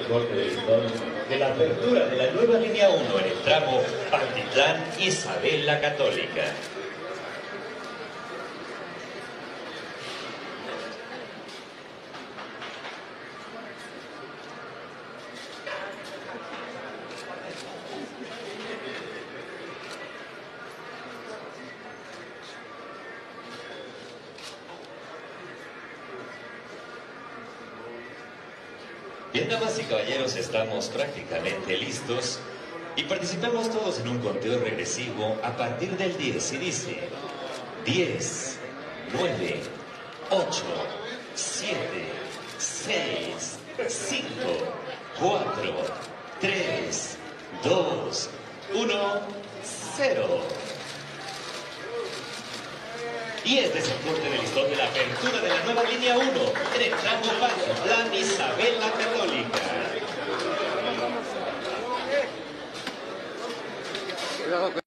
corte del listón de la apertura de la nueva línea 1 en el tramo Pantitlán-Isabel la Católica. Bien, damas y caballeros, estamos prácticamente listos y participamos todos en un conteo regresivo a partir del 10 y dice 10, 9, 8, 7, 6, 5, 4, 3, 2, 1, 0. Y este es el corte del listón de la apertura de la nueva línea 1 en el tramo Pantitlán-Isabel la Católica.